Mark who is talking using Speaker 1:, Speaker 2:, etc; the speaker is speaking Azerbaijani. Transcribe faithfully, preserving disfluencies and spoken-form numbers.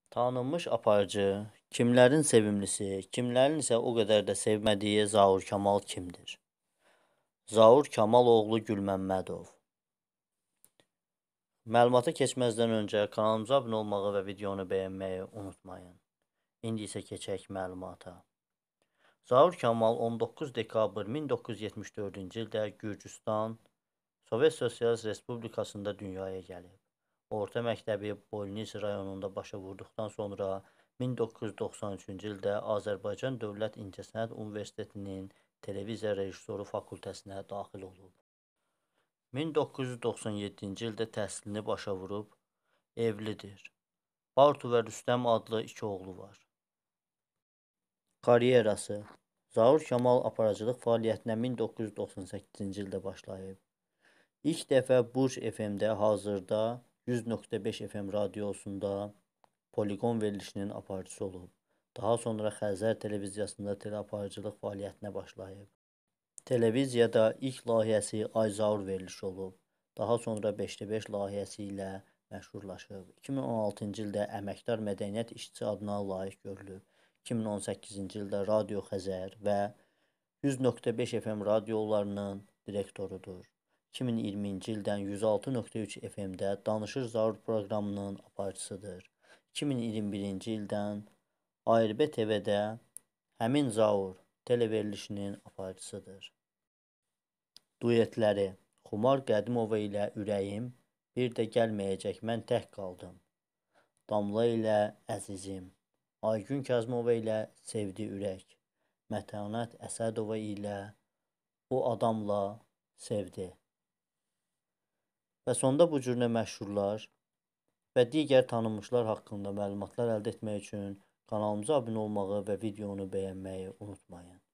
Speaker 1: Tanınmış aparıcı, kimlərin sevimlisi, kimlərin isə o qədər də sevmədiyi Zaur Kamal kimdir? Zaur Kamal oğlu Gülməmmədov. Məlumata keçməzdən öncə kanalımıza abunə olmağı və videonu bəyənməyi unutmayın. İndi isə keçək məlumata. Zaur Kamal on doqquz dekabr min doqquz yüz yetmiş dördüncü ildə Gürcüstan Sovet Sosialist Respublikasında dünyaya gəlib. Orta məktəbi Bolnis rayonunda başa vurduqdan sonra min doqquz yüz doxsan üçüncü ildə Azərbaycan Dövlət İncəsənət Universitetinin televiziya rejissoru fakültəsinə daxil olub. min doqquz yüz doxsan yeddinci ildə təhsilini başa vurub, evlidir. Bartu və Rüstəm adlı iki oğlu var. Karyerası: Zaur Kamal aparıcılıq fəaliyyətinə min doqquz yüz doxsan səkkizinci ildə başlayıb. İlk dəfə Burç F M-də hazırda yüz nöqtə beş F M radiosunda poliqon verilişinin aparıcısı olub. Daha sonra Xəzər televiziyasında teleaparıcılıq fəaliyyətinə başlayıb. Televiziyada ilk layihəsi Ay Zaur verilişi olub. Daha sonra beşdə beş layihəsi ilə məşhurlaşıb. iki min on altıncı ildə Əməkdar Mədəniyyət İşçisi adına layiq görülüb. iki min on səkkizinci ildə Radio Xəzər və yüz nöqtə beş F M radiolarının direktorudur. iki min iyirminci ildən yüz altı nöqtə üç F M-də Danışır Zaur proqramının aparıcısıdır. iki min iyirmi birinci ildən A R B T V-də həmin Zaur televerilişinin aparıcısıdır. Duetləri: Xumar Qədimova ilə Ürəyim, Bir də Gəlməyəcək Mən Tək Qaldım. Damla ilə Əzizim. Aygün Kazımova ilə Sevdi Ürək. Mətanət Əsədova ilə O Adamla Sevdi. Və sonda bu cür məşhurlar və digər tanınmışlar haqqında məlumatlar əldə etmək üçün kanalımıza abunə olmağı və videonu bəyənməyi unutmayın.